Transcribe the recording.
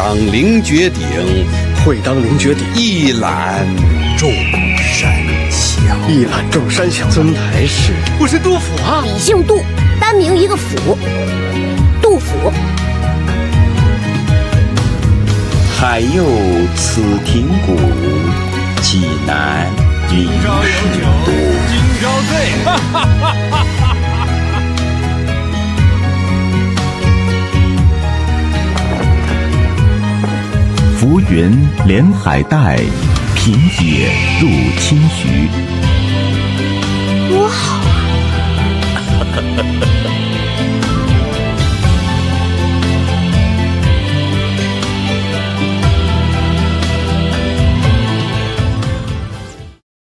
当凌绝顶， 会当凌绝顶， 一览众山小。 一览众山小。曾台市，我是杜甫啊。 李姓杜，单名一个府，杜甫。 还有此庭谷，济南林士都。 今朝醉，哈哈哈哈哈！ 浮云连海带，平野入清徐。 多好啊！